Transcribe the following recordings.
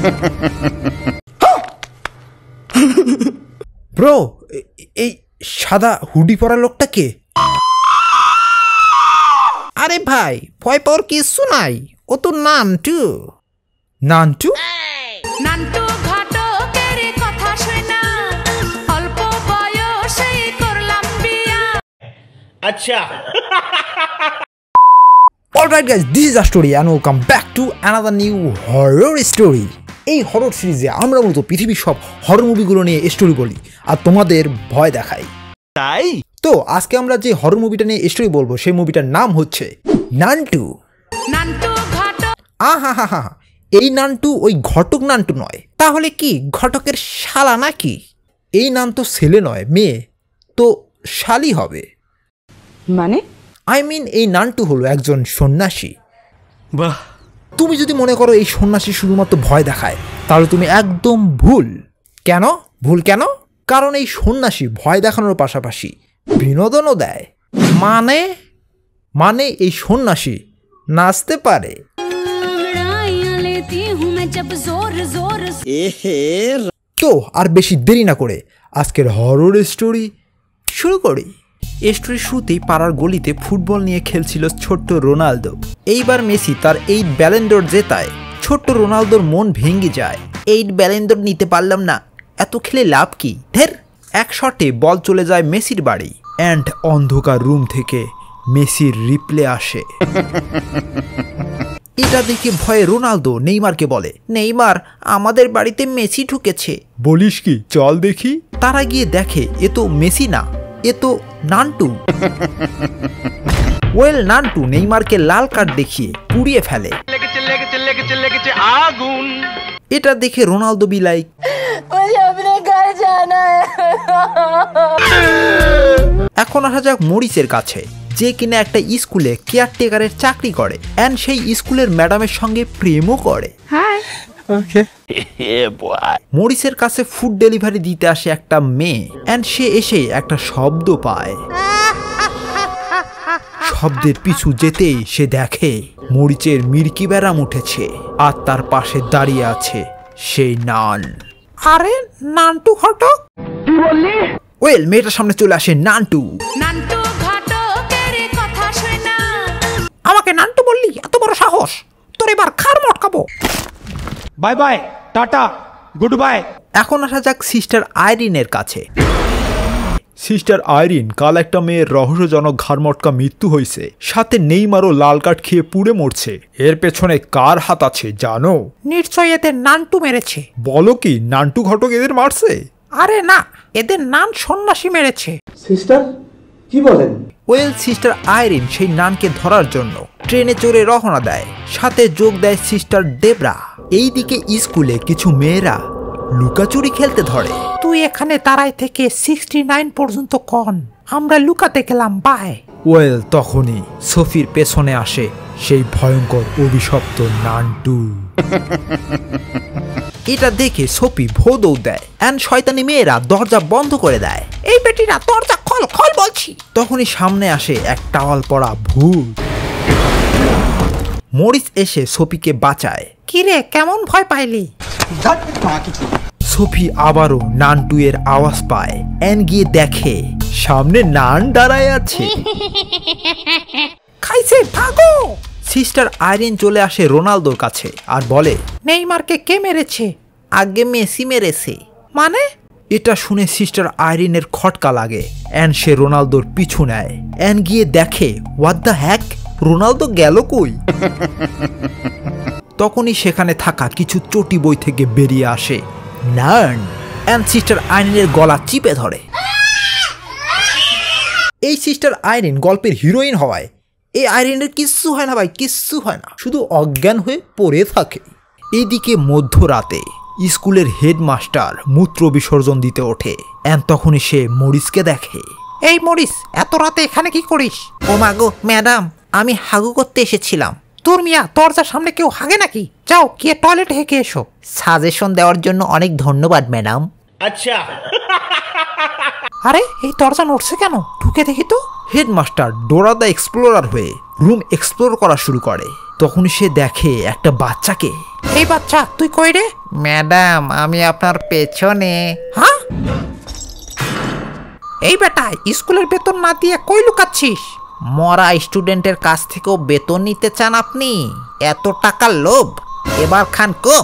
Bro, এই সাদা hoodie পরা লোকটা কে? আরে ভাই, ভয় পাওয়ার কিছু নাই, ও তো নান্টু। নান্টু? নান্টু ঘটকের কথা শোনা, অল্প বয়সেই করলাম বিয়া। আচ্ছা। Alright guys, this is ARtStory and welcome back to another new horror story. এই হরর সিরিজে আমরা মূলত পৃথিবীর সব হরর মুভিগুলো নিয়ে স্টোরি বলি আর তোমাদের ভয় দেখাই। তাই তো আজকে আমরা যে হরর মুভিটা নিয়ে স্টোরি বলবো সেই মুভিটার নাম হচ্ছে নান্টু। নান্টু ঘটক। আহা, এই নান্টু ওই ঘটক নান্টু নয়। তাহলে কি ঘটকের শালা নাকি? এই নাম তো ছেলে নয়, মেয়ে, তো শালি হবে। মানে আই মিন এই নান্টু হলো একজন সন্ন্যাসী। বাহ, তুমি যদি মনে করো এই সন্ন্যাসী শুধুমাত্র ভয় দেখায় তাহলে তুমি একদম ভুল। কেন ভুল কেন? কারণ এই সন্ন্যাসী ভয় দেখানোর পাশাপাশি বিনোদনও দেয়। মানে এই সন্ন্যাসী নাচতে পারে। তো আর বেশি দেরি না করে আজকের হরর স্টোরি শুরু করি। স্টোরির শুরুতেই পাড়ার গলিতে ফুটবল নিয়ে খেলছিল ছোট্ট রোনালদো। এইবার মেসি তার 8 ব্যালন ড'র জেতায়। ছোট্ট রোনালদোর মন ভেঙে যায়। 8 ব্যালন ড'র নিতে পারলাম না, এত খেলে লাভ কি? ধের, এক শটে বল চলে যায় মেসির বাড়ি। অ্যান্ড অন্ধকার রুম থেকে মেসির রিপ্লে আসে। এটা দেখে ভয়ে রোনালদো নেইমারকে বলে, নেইমার, আমাদের বাড়িতে মেসি ঢুকেছে। বলিস কি, চল দেখি। তারা গিয়ে দেখে এ তো মেসি না, এ তো নান্টু। ওয়েল, নান্টু নেইমারকে লাল কার্ড দেখিয়ে পুড়িয়ে ফেলে। আগুন। এটা দেখে রোনালদো বি লাইক, এখন আসা যাক মরিসের কাছে, যে কিনা একটা স্কুলে কেয়ারটেকারের চাকরি করে অ্যান্ড সেই স্কুলের ম্যাডামের সঙ্গে প্রেমও করে। মরিসের কাছে ফুড ডেলিভারি দিতে আসে একটা মেয়ে অ্যান্ড সে এসে একটা শব্দ পায়। শব্দের পিছু যেতেই সে দেখে মরিচের মির্কি ব্যারাম উঠেছে আর তার পাশে দাঁড়িয়ে আছে সেই নান। আরে নান্টু ঘটক, কি বললি? ওয়েল, মেয়েটার সামনে চলে আসে নান্টু। নান্টু ঘটকের কথা শোনা। আমাকে নান্টু বললি? এত বড় সাহস! তোর এবার খাড় মটকাবো। Bye bye, tata, goodbye. এখন আসা যাক সিস্টার আইরিনের কাছে। সিস্টার আইরিন, কাল একটা মেয়ের রহস্যজনক ঘাড়মটকা মৃত্যু হয়েছে, সাথে নেইমারও লাল কার্ড খেয়ে পুড়ে মরছে। এর পেছনে কার হাত আছে জানো? নিশ্চয়ই এদের নান্টু মেরেছে। বলো কি, নান্টু ঘটক এদের মারছে? আরে না, এদের নান সন্ন্যাসী মেরেছে। সিস্টার, কি বলেন? ওয়েল, সিস্টার আইরিন সেই নানকে ধরার জন্য ট্রেনে চড়ে রওনা দেয়। সাথে যোগ দেয় সিস্টার ডেবরা। এইদিকে স্কুলে কিছু মেয়েরা লুকাচুরি খেলতে ধরে। তুই এখানে দাঁড়াই থেকে 69 পর্যন্ত কন, আমরা লুকাতে গেলাম, বাই। ওয়েল, তখনই সোফির পেছনে আসে সেই ভয়ঙ্কর অভিশপ্ত নান্টু। এটা দেখে সোফি ভো দৌড় দেয় অ্যান্ড শয়তানি মেয়েরা দরজা বন্ধ করে দেয়। এই বেটিরা, দরজা খোল খোল বলছি। তখনই সামনে আসে এক টাওয়াল পরা ভূত। মরিস এসে সোফিকে বাঁচায়। কিরে, কেমন ভয় পাইলি? সোফি আবারও নান্টু এর আওয়াজ পায় অ্যান্ড গিয়ে দেখে সামনে নান দাঁড়ায় আছে। খাইছে, ভাগো। সিস্টার আইরিন চলে আসে রোনালদোর কাছে আর বলে, নেইমারকে কে মেরেছে? আগে মেসি মেরেছে। মানে? এটা শুনে সিস্টার আইরিনের খটকা লাগে অ্যান্ড সে রোনালদোর পিছু নেয় অ্যান্ড গিয়ে দেখে, হোয়াট দ্য হ্যাক, রোনালদো গেল কই? তখনই সেখানে থাকা কিছু চটি বই থেকে বেরিয়ে আসে নান অ্যান্ড সিস্টার আইরিনের গলা চিপে ধরে। এই সিস্টার আইরিন গল্পের হিরোইন হওয়ায় এই আইরিনের কিচ্ছু হয় না ভাই, কিচ্ছু হয় না, শুধু অজ্ঞান হয়ে পড়ে থাকে। এইদিকে মধ্যরাতে স্কুলের হেডমাস্টার মূত্র বিসর্জন দিতে ওঠে অ্যান্ড তখনই সে মরিসকে দেখে। এই মরিস, এত রাতে এখানে কি করিস? ও মাগো ম্যাডাম, আমি হাগু করতে এসেছিলাম। তোর মিয়া, দরজার সামনে কেউ হাগে নাকি? যাও গিয়ে টয়লেট হেঁকে এসো। সাজেশন দেওয়ার জন্য অনেক ধন্যবাদ ম্যাডাম। আচ্ছা। আরে, এই দরজা নড়ছে কেন? ঢুকে দেখি তো। হেডমাস্টার ডোরা দ্য এক্সপ্লোরার হয়ে রুম এক্সপ্লোর করা শুরু করে। তখন সে দেখে একটা বাচ্চাকে। এই বাচ্চা, তুই কই রে? ম্যাডাম আমি আপনার পেছনে। হ্যাঁ, এই বেটা স্কুলের বেতন না দিয়ে কই লুকাচ্ছিস? মরা স্টুডেন্টের কাছ থেকেও বেতন নিতে চান আপনি? এত টাকার লোভ, এবার খান কোপ।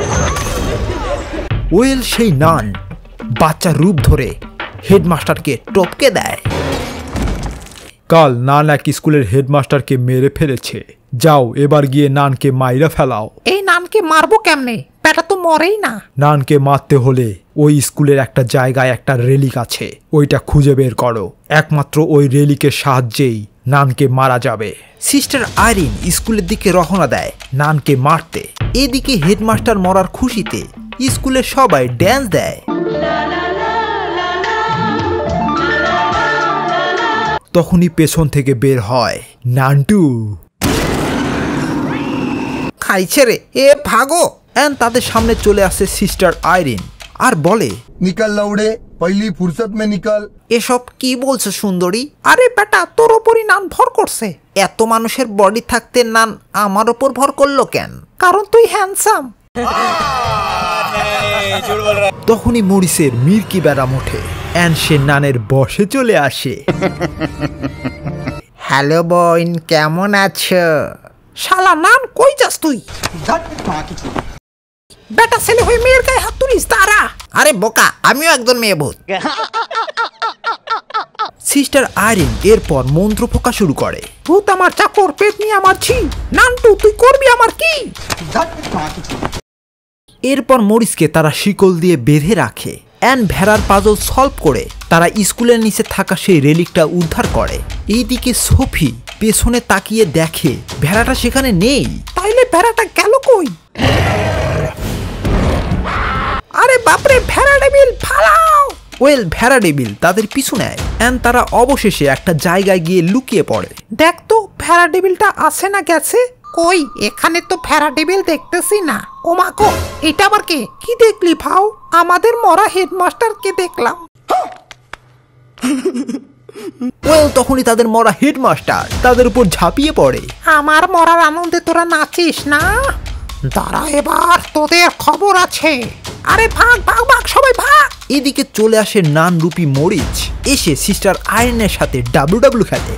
ওয়েল সেই নান বাচ্চার রূপ ধরে হেডমাস্টারকে টপকে দেয়। কাল নান এক স্কুলের হেডমাস্টারকে মেরে ফেলেছে। যাও এবার গিয়ে নানকে মাইরা ফেলাও। এই নানকে মারবো কেমনে? বেটা তো মরেই না। নানকে মারতে হলে ওই স্কুলের একটা জায়গায় একটা রেলিক আছে, ওইটা খুঁজে বের করো। একমাত্র ওই রেলিকের সাহায্যেই নানকে মারা যাবে। সিস্টার আইরিন স্কুলের দিকে রওনা দেয় নানকে মারতে। এদিকে হেডমাস্টার মরার খুশিতে স্কুলের সবাই ড্যান্স দেয়। তখনই পেছন থেকে বের হয় নান্টু। খাইছে রে, এ ভাগো। এন্ড তাদের সামনে চলে আসে সিস্টার আইরিন আর বলে, निकल लौड़े पहली फुर्सत में निकल। এসব কি বলছো সুন্দরী? আরে বেটা তোর ওপরই নান ভর করছে। এত মানুষের বডি থাকতে নান আমার ওপর ভর করলো কেন? কারণ তুই হ্যান্ডসাম। তখনই মরিসের মির্কি ব্যারাম ওঠে এন্ড সে নানের বসে চলে আসে। হ্যালো বোন, কেমন আছো? শালা নান কই যাস তুই? বেটা ছেলে হয়ে মেয়ের গায়ে হাত তুলিস? দাঁড়া। আরে বোকা, আমিও একজন মেয়ে ভূত। সিস্টার আইরিন এরপর মন্ত্র ফোঁকা শুরু করে। ভূত আমার চাকর, পেট নিয়ে আমার ছি। নানটু তুই করবি আমার কি? এরপর মরিসকে তারা শিকল দিয়ে বেঁধে রাখে এন্ড ভেড়ার পাজল সলভ করে তারা স্কুলের নিচে থাকা সেই রেলিকটা উদ্ধার করে। এইদিকে সোফি পেছনে তাকিয়ে দেখে ভেড়াটা সেখানে নেই। তাইলে ভেড়াটা গেল কই? আরে বাপরে, ভেড়া ডেবিল ফালাও। ওয়েল ভেড়া ডেবিল তাদের পিছু নেয় এন্ড তারা অবশেষে একটা জায়গায় গিয়ে লুকিয়ে পড়ে। দেখ তো ভেড়া ডেবিলটা আছে না গেছে? কই, এখানে তো ভেড়া ডেবিল দেখতেছি না। ও মা গো, এটা আবার কে? কি দেখলি ভাও? আমাদের মরা হেডমাস্টারকে দেখলাম। ওয়েল তখনই তাদের মরা হেডমাস্টার তাদের উপর ঝাঁপিয়ে পড়ে। আমার মরার আনন্দে তোরা নাচিস না? দাঁড়া, এবার তোদের খবর আছে। আরে ভাগ ভাগ ভাগ, সবাই ভাগ। এদিকে চলে আসে নান রূপী মরিচ, এসে সিস্টার আয়রনের সাথে ডাব্লিউডাব্লিউ খেলে।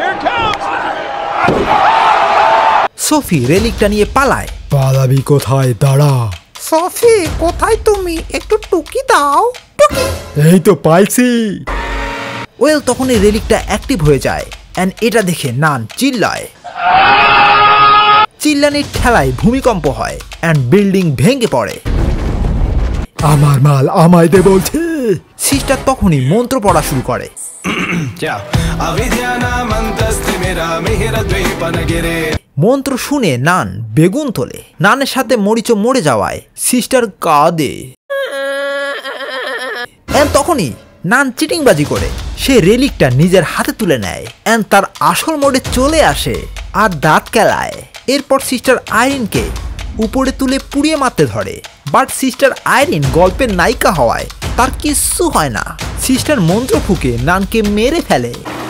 সোফি রেলিকটা নিয়ে পালায়। পালাবি কোথায়? দাঁড়া। সফি কোথায় তুমি? একটু টুকি দাও। টুকি। এই তো পাইছি। ওয়েল তখন এই রেলিকটা অ্যাক্টিভ হয়ে যায় এন্ড এটা দেখে নান চিল্লায়। চিল্লানির ঠেলায় ভূমিকম্প হয় এন্ড বিল্ডিং ভেঙে পড়ে। আমার মাল আমায় দে বলছি। সিস্টার তখনই মন্ত্র পড়া শুরু করে। মন্ত্র শুনে নান বেগুন তোলে। নানের সাথে মরিচও মরে যাওয়ায় সিস্টার কাঁদে। এন্ড তখনই নান চিটিংবাজি করে সে রেলিকটা নিজের হাতে তুলে নেয় এন্ড তার আসল মোডে চলে আসে আর দাঁত কেলায়। এরপর সিস্টার আইরিনকে উপরে তুলে পুড়িয়ে মারতে ধরে, বাট সিস্টার আইরিন গল্পের নায়িকা হওয়ায় তার কিচ্ছু হয় না। সিস্টার মন্ত্র ফুঁকে নানকে মেরে ফেলে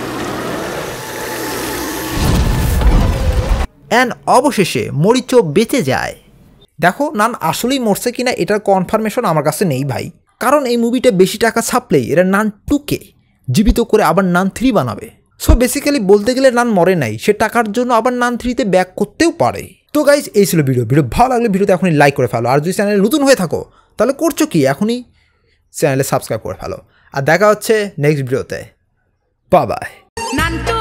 এন্ড অবশেষে মরিচও বেঁচে যায়। দেখো নান আসলেই মরছে কিনা এটার কনফার্মেশন আমার কাছে নেই ভাই, কারণ এই মুভিটা বেশি টাকা ছাপলেই এরা নান 2কে জীবিত করে আবার নান 3 বানাবে। সো বেসিক্যালি বলতে গেলে নান মরে নাই, সে টাকার জন্য আবার নান 3তে ব্যাক করতেও পারে। তো গাইজ এই ছিল ভিডিও ভালো লাগলে ভিডিওতে এখনই লাইক করে ফেলো, আর যদি চ্যানেলে নতুন হয়ে থাকো তাহলে করছো কি, এখনই চ্যানেলে সাবস্ক্রাইব করে ফেলো। আর দেখা হচ্ছে নেক্সট ভিডিওতে। Bye bye. নান্টু